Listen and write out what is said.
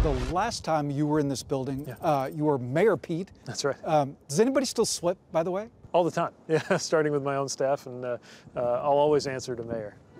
The last time you were in this building, you were Mayor Pete. That's right. Does anybody still slip, by the way? All the time, yeah, starting with my own staff, and I'll always answer to Mayor.